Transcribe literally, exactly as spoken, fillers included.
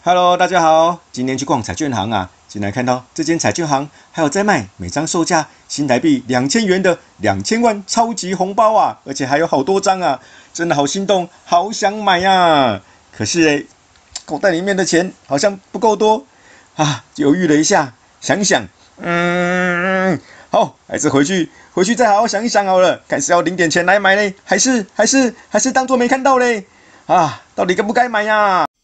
Hello，大家好，今天去逛彩券行啊，进来看到这间彩券行还有在卖每张售价新台币两千元的两千万超级红包啊，而且还有好多张啊，真的好心动，好想买呀、啊！可是哎，口袋里面的钱好像不够多啊，犹豫了一下，想一想，嗯，好，还是回去回去再好好想一想好了，看是要领点钱来买嘞，还是还是还是当做没看到嘞？啊，到底该不该买呀？